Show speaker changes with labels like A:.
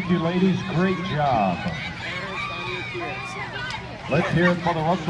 A: Thank you, ladies. Great job. Let's hear it for the Russell